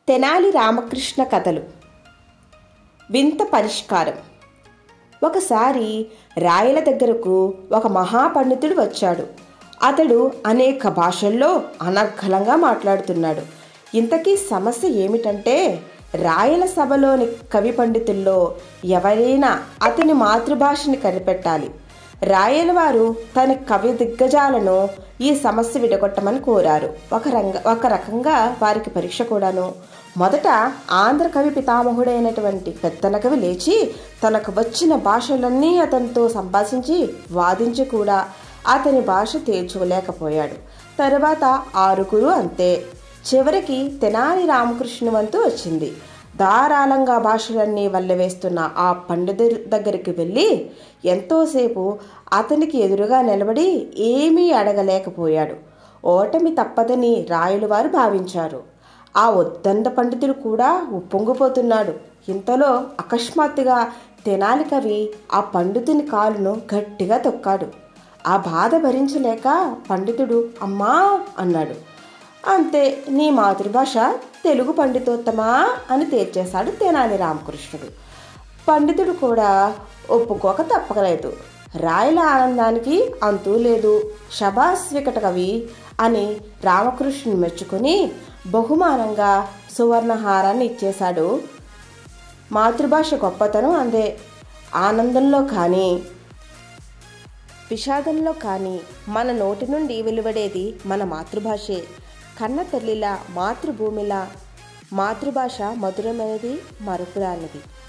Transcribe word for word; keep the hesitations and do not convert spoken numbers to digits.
తెనాలి రామకృష్ణ కథలు వింత పరిష్కారం. ఒకసారి రాయల దగ్గరకు ఒక మహాపండితుడు వచ్చాడు. అతడు అనేక భాషల్లో అనర్గళంగా మాట్లాడుతున్నాడు. ఇంతకీ సమస్య ఏమిటంటే, రాయల సభలోని కవి పండితుల్లో ఎవరైనా అతని మాతృభాషని కనిపెట్టాలి. రాయల వారు తన కవి దిగ్గజాలను ఈ సమస్య విడగొట్టమని కోరారు. ఒక రంగ ఒక రకంగా వారికి పరీక్ష కూడాను. మొదట ఆంధ్ర కవి పితామహుడైనటువంటి పెత్తన కవి లేచి తనకు వచ్చిన భాషలన్నీ అతనితో సంభాషించి వాదించి కూడా అతని భాష తేల్చుకోలేకపోయాడు. తరువాత ఆరుగురు అంతే. చివరికి తెనాలి రామకృష్ణ వంతు వచ్చింది. ధారాళంగా భాషలన్నీ వల్లవేస్తున్న ఆ పండితుడి దగ్గరికి వెళ్ళి ఎంతోసేపు అతనికి ఎదురుగా నిలబడి ఏమీ అడగలేకపోయాడు. ఓటమి తప్పదని రాయలు వారు భావించారు. ఆ ఉద్దండ పండితుడు కూడా ఉప్పొంగిపోతున్నాడు. ఇంతలో అకస్మాత్తుగా తెనాలి కవి ఆ పండితుని కాలును గట్టిగా తొక్కాడు. ఆ బాధ భరించలేక పండితుడు అమ్మా అన్నాడు. అంతే, నీ మాతృభాష తెలుగు పండితోత్తమా అని తేల్చేశాడు తెనాలి రామకృష్ణుడు. పండితుడు కూడా ఒప్పుకోక తప్పలేదు. రాయల ఆనందానికి అంతూ లేదు. శభాస్ వికట కవి అని రామకృష్ణుని మెచ్చుకొని బహుమానంగా సువర్ణహారాన్ని ఇచ్చేశాడు. మాతృభాష గొప్పతనం అందే. ఆనందంలో కానీ విషాదంలో కానీ మన నోటి నుండి వెలువడేది మన మాతృభాషే. కన్న తల్లిలా, మాతృభూమిలా మాతృభాష మధురమైనది, మరపురానిది.